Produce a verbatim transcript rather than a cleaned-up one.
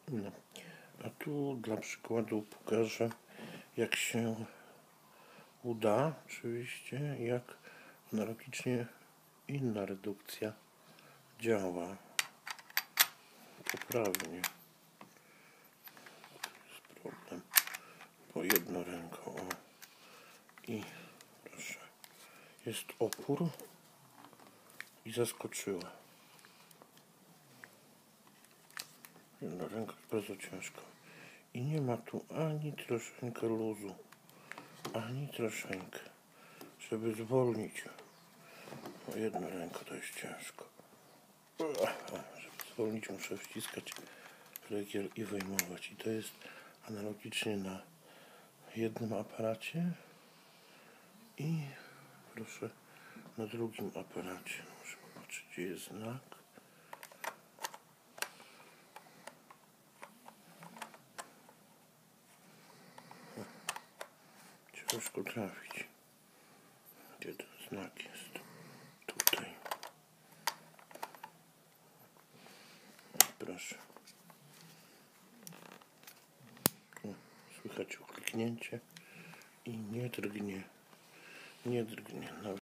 No. A tu dla przykładu pokażę, jak się uda, oczywiście, jak analogicznie inna redukcja działa poprawnie. Jest problem, bo jedną ręką, o. I proszę, jest opór i zaskoczyła. Jedna ręka jest bardzo ciężko i nie ma tu ani troszeczkę luzu, ani troszeczkę, żeby zwolnić. O, jedna ręka to jest ciężko. Żeby zwolnić, muszę wciskać regiel i wyjmować. I to jest analogicznie na jednym aparacie i proszę na drugim aparacie. Muszę popatrzeć, gdzie jest znak. Ciężko trafić. Gdzie ten znak jest? Tutaj. Proszę. O, słychać ukliknięcie i nie drgnie. Nie drgnie.